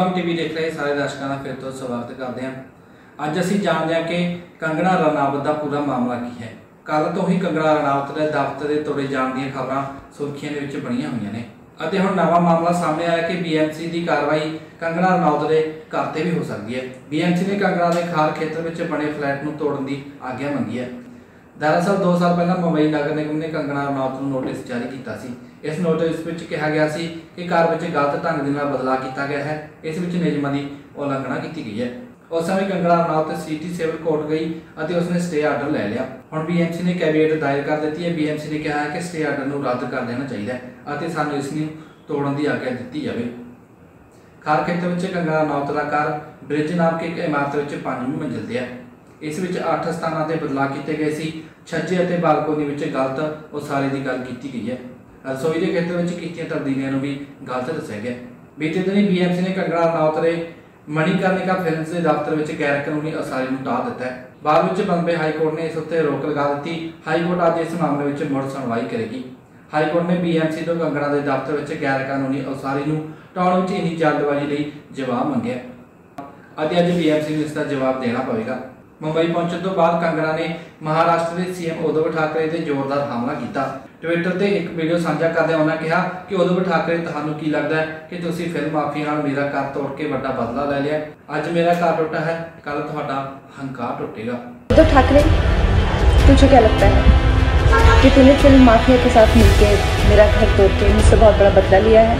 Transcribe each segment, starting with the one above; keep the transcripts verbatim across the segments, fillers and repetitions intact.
संगम TV देख रहे सारे दर्शकों का फिर तो स्वागत करते हैं। अज असीं जानते हैं कि कंगना रनावत का पूरा मामला की है। कल तो ही कंगना रनावत के दफ्तर के तोड़े जाने दी खबर सुर्खियों के बनिया हुई ने अते हुण नवा मामला सामने आया कि बीएमसी की कार्रवाई कंगना रनावत के घर से भी हो सकती है। बीएमसी ने कंगना के खार खेतर में बने फ्लैट को तोड़न की आग्ञा मंगी है। दरअसल दो साल पहले मुंबई नगर निगम ने कंगना रनावत को नोटिस जारी किया सी। इस नोटिस में कहा गया सी कि घर में गलत ढंग के बदलाव किया गया है। इस नियमों की उलंघना की गई है। उस समय Kangana Ranaut city civil court गई और उसने स्टे आर्डर ले लिया। हुण बीएमसी ने कैविएट दायर कर दी है। बीएमसी ने कहा है कि स्टे आर्डर को रद्द कर देना चाहिए और सानू इसनूं तोड़न की आग्ञा दी जाए। खार खेतर में कंगना रनावत का घर ब्रिज नाम की एक इमारत में पांचवीं मंजिल से है। इस विच अठ स्थानों से बदलाव किए गए सी। छज्जे और बालकोनी में गलत उसारी की गल की गई है। रसोई के खेतर में की तब्दीलियों भी गलत दस्या गया। बीते दिन बीएमसी ने कंगना रनावत के मणिकर्णिका फिल्म्स के दफ्तर में गैर कानूनी उसारी को टाल दिता है। बाद में बंबे हाईकोर्ट ने इस उत्ते रोक लगा दी। हाईकोर्ट आज इस मामले में मुड़ सुनवाई करेगी। हाईकोर्ट ने बीएमसी तो कंगना के दफ्तर में गैर कानूनी उसारी को टाउन में इन्नी जल्दबाजी लिए जवाब मंगे। अज बीएमसी को इसका जवाब देना पवेगा। मुंबई पहुंचने तो बाद कंगना ने महाराष्ट्र के सीएम उद्धव ठाकरे से जोरदार हमला किया। ट्विटर से एक वीडियो साझा करते उन्होंने कहा कि उद्धव ठाकरे तुहानू की लगता है कि तुसी फिल्म माफिया नाल मेरा घर तोड़ के बड़ा बदला ले लिया। अज मेरा घर टूटा है, कल तुहाडा हंकार टूटेगा। उद्धव ठाकरे, तुझे क्या लगता है कि तूने फिल्म माफिया के साथ मिलकर मेरा घर तोड़ के मुझसे बहुत बड़ा बदला लिया है?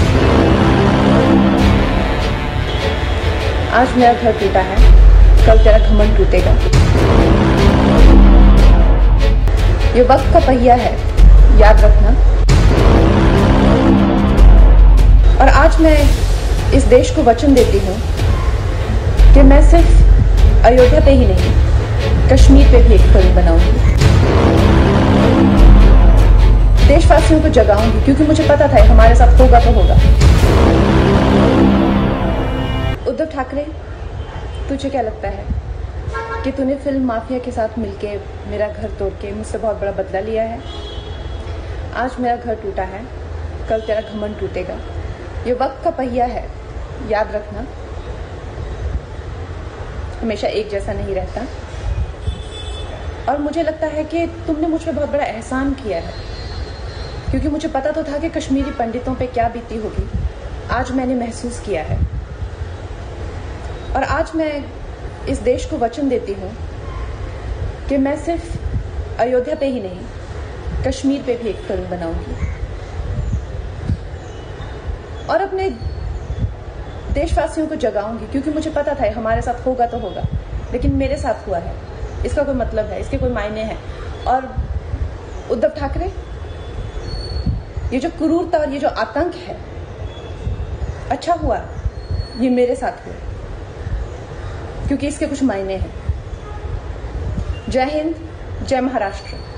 आज मेरा घर टूटा है, कल तेरा घमंड टूटेगा। ये वक्त का पहिया है, याद रखना। और आज मैं इस देश को वचन देती हूँ कि मैं सिर्फ अयोध्या पे ही नहीं, कश्मीर पे भी एक फिल्म बनाऊंगी। देशवासियों को जगाऊंगी, क्योंकि मुझे पता था हमारे साथ होगा तो होगा। उद्धव ठाकरे, तुझे क्या लगता है कि तूने फिल्म माफिया के साथ मिलके मेरा घर तोड़ के मुझसे बहुत बड़ा बदला लिया है? आज मेरा घर टूटा है, कल तेरा घमंड टूटेगा। ये वक्त का पहिया है, याद रखना। हमेशा एक जैसा नहीं रहता। और मुझे लगता है कि तुमने मुझ पर बहुत बड़ा एहसान किया है, क्योंकि मुझे पता तो था कि कश्मीरी पंडितों पे क्या बीती होगी। आज मैंने महसूस किया है। और आज मैं इस देश को वचन देती हूँ कि मैं सिर्फ अयोध्या पे ही नहीं, कश्मीर पे भी एक फिल्म बनाऊंगी। और अपने देशवासियों को जगाऊंगी, क्योंकि मुझे पता था हमारे साथ होगा तो होगा, लेकिन मेरे साथ हुआ है। इसका कोई मतलब है, इसके कोई मायने हैं। और उद्धव ठाकरे, ये जो क्रूरता और ये जो आतंक है, अच्छा हुआ ये मेरे साथ हुआ, क्योंकि इसके कुछ मायने हैं। जय हिंद, जय महाराष्ट्र।